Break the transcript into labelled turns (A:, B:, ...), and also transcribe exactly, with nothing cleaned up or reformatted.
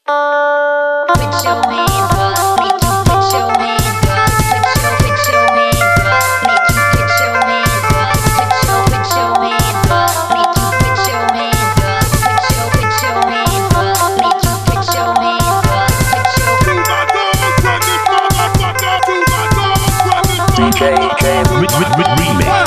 A: Put your hands up, make you put your hands up. Put your, put your hands up, make you put your hands up. Put your, put your hands up, make you put your hands up. Put your, put your hands up, make you put your hands up. Put your.
B: D J, D J, remix.